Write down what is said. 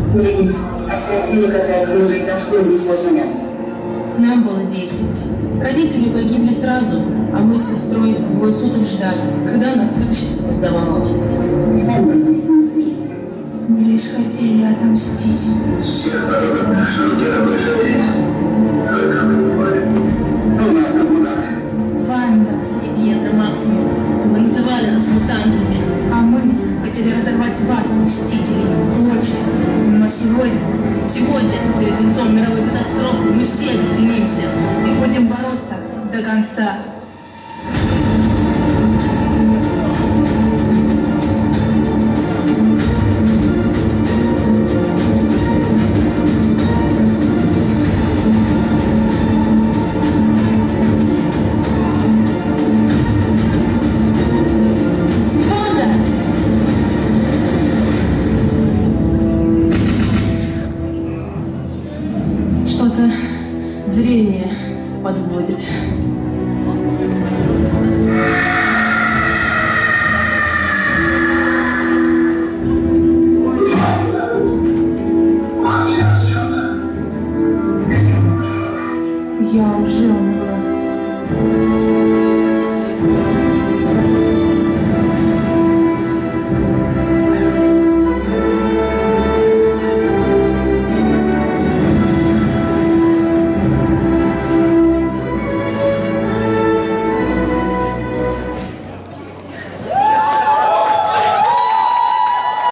Жизнь осиротела, когда их мужа дошло, здесь возможно. Нам было 10. Родители погибли сразу, а мы с сестрой 2 суток ждали, когда нас вытащат из-под завалов. Сами здесь не успели. Мы лишь хотели отомстить. Всех подобных людей обожали. Только мы упали. У нас там удар. Ванда и Пьетро Максимов. Вы называли нас мутантами. А мы хотели разорвать вас, мстители, в клочья. Но сегодня, перед лицом мировой катастрофы, мы все объединимся и будем бороться до конца. Что-то зрение подводит. Я уже умерла.